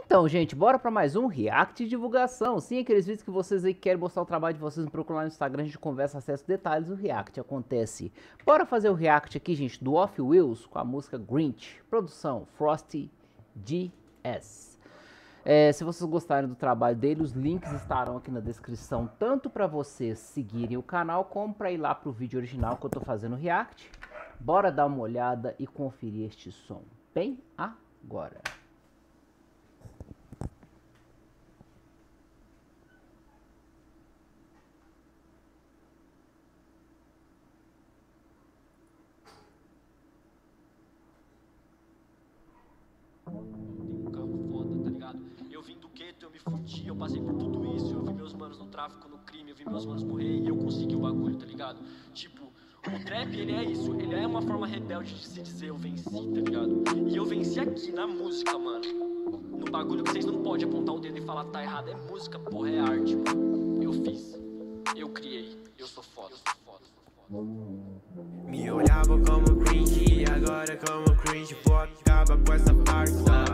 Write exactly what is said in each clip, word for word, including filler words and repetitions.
Então, gente, bora pra mais um React de divulgação. Sim, aqueles vídeos que vocês aí querem mostrar o trabalho de vocês, me procuram lá no Instagram, a gente conversa, acessa detalhes do React, acontece. Bora fazer o React aqui, gente, do Off Wheels com a música Grinch, produção Frosty G S. É, se vocês gostarem do trabalho dele, os links estarão aqui na descrição, tanto para vocês seguirem o canal, como para ir lá pro vídeo original que eu tô fazendo o React. Bora dar uma olhada e conferir este som bem agora. Tem um carro foda, tá ligado? Eu vim do gueto, eu me fudi, eu passei por tudo isso. Eu vi meus manos no tráfico, no crime, eu vi meus manos morrer e eu consegui o bagulho, tá ligado? Tipo, o trap, ele é isso, ele é uma forma rebelde de se dizer eu venci, tá ligado? E eu venci aqui, na música, mano. No bagulho que vocês não podem apontar o dedo e falar tá errado, é música, porra, é arte, mano. Eu fiz, eu criei, eu sou foda, eu sou foda, eu sou foda. Me olhava como cringe e agora como cringe, vou acabar com essa farsa.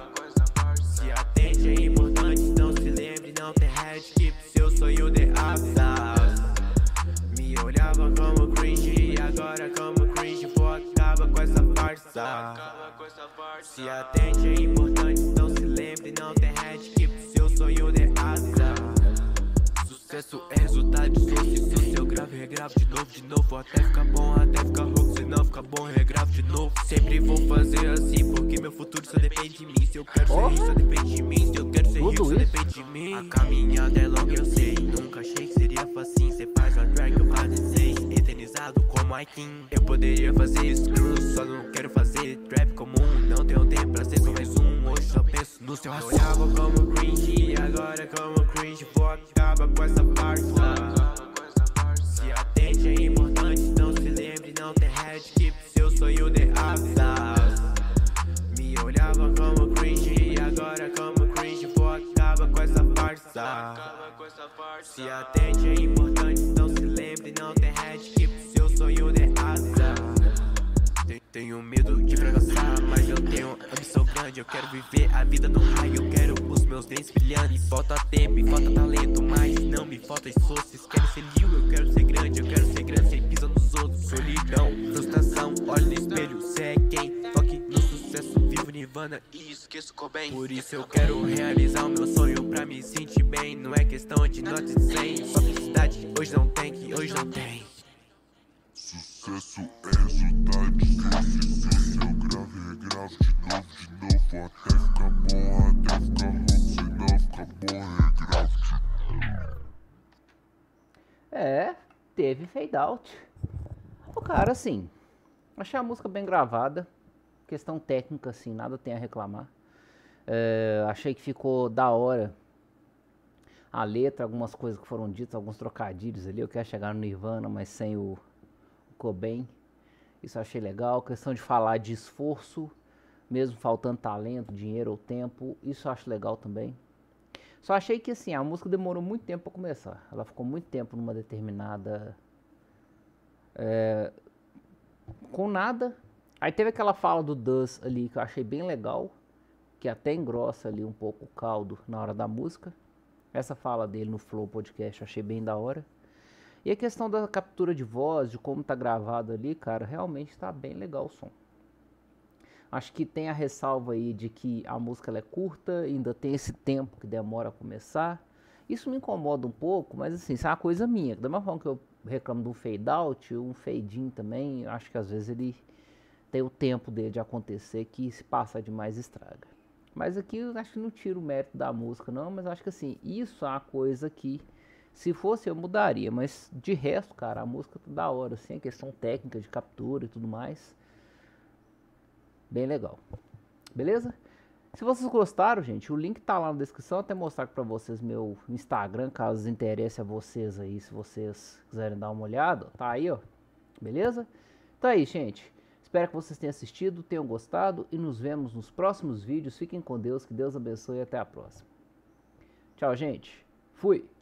Se atente é importante, não se lembre, não tem head, keep seu sonho de asas. Me olhava como cringe e agora como cringe, vou acabar com essa farsa. Se atente é importante, não se lembre, não tem head, keep seu sonho de asas. Sucesso é resultado de esforço, se eu gravo e regravo de novo, de novo, até ficar bom, até ficar rouco, se não ficar bom, regravo de novo. Sempre vou fazer assim, porque meu futuro só depende de mim. Se eu quero ser rico, só depende de mim. Se eu quero ser rico, só depende de mim. A caminhada é longa, eu sei, nunca achei que seria facinho. Cê faz uma track, eu faço seis, eternizado como I King. Eu poderia fazer isso cruise, só não quero fazer trap comum. Não tenho tempo pra ser só mais um, hoje só penso no seu raciocínio. Eu olhava como cringe e agora como cringe, vou acabar com essa farsa. Se atente é importante, não se lembre, não tem head, keep seu sonho de asas. Me olhava como cringe e agora como cringe, vou acabar com essa farsa. Se atente é importante, não se lembre, não tem head, keep seu sonho de asas. Tenho medo de fracassar, mas eu tenho ambição grande. Eu quero viver a vida no raio, eu quero os meus dentes brilhando. E falta tempo, e falta talento, mas não me falta esforço. Vocês querem ser liu, eu quero ser grande. Eu quero ser grande sem pisar nos outros. Solidão, frustração, olho no espelho, cê é quem? Toque no sucesso, vivo nirvana e esqueço Cobain. Por isso eu quero realizar o meu sonho pra me sentir bem. Não é questão de nota de cem, só felicidade hoje não tem, que hoje não tem. Sucesso é resultado de esforço, eu gravo e regravo de novo, de novo, até ficar bom, até ficar louco, se não ficar bom, regravo de novo. É, teve fade out. O cara, assim, achei a música bem gravada, questão técnica, assim, nada tem a reclamar. É, achei que ficou da hora a letra, algumas coisas que foram ditas, alguns trocadilhos ali. Eu quero chegar no Nirvana, mas sem o Cobain, isso eu achei legal. Questão de falar de esforço, mesmo faltando talento, dinheiro ou tempo, isso eu acho legal também. Só achei que assim, a música demorou muito tempo para começar. Ela ficou muito tempo numa determinada é, com nada. Aí teve aquela fala do Dus ali que eu achei bem legal, que até engrossa ali um pouco o caldo na hora da música. Essa fala dele no Flow Podcast eu achei bem da hora. E a questão da captura de voz, de como tá gravado ali, cara, realmente tá bem legal o som. Acho que tem a ressalva aí de que a música ela é curta, ainda tem esse tempo que demora a começar. Isso me incomoda um pouco, mas assim, isso é uma coisa minha. Da mesma forma que eu reclamo de um fade out, um fade in também, acho que às vezes ele tem o tempo dele de acontecer, que se passa demais estraga. Mas aqui eu acho que não tiro o mérito da música não, mas acho que assim, isso é uma coisa que se fosse eu mudaria, mas de resto, cara, a música tá da hora, assim, a questão técnica de captura e tudo mais, bem legal, beleza? Se vocês gostaram, gente, o link tá lá na descrição, até mostrar pra vocês meu Instagram, caso interesse a vocês aí, se vocês quiserem dar uma olhada, tá aí, ó, beleza? Então é isso, gente, espero que vocês tenham assistido, tenham gostado e nos vemos nos próximos vídeos, fiquem com Deus, que Deus abençoe e até a próxima. Tchau, gente, fui!